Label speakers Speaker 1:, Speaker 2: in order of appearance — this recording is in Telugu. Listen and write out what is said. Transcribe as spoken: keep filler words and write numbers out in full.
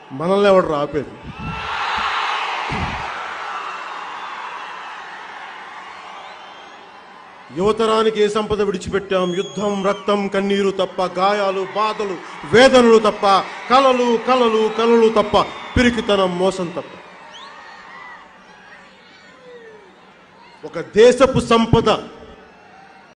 Speaker 1: మనల్ని ఎవడు ఆపేది? యువతరానికి ఏ సంపద విడిచిపెట్టాం? యుద్ధం, రక్తం, కన్నీరు తప్ప, గాయాలు, బాధలు, వేదనలు తప్ప, కలలు కలలు కలలు తప్ప, పిరికితనం, మోసం తప్ప. ఒక దేశపు సంపద